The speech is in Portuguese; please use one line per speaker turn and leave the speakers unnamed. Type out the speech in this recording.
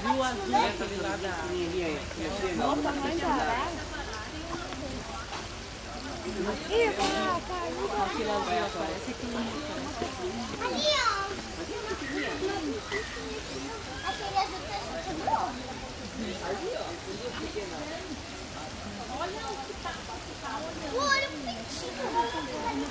o azul, aquele lá da...
Opa, não entra. Ih,
Aquele azul parece aquele...
ali, ó. Aquele azul tá tudo. Olha o que tá. Olha o peitinho.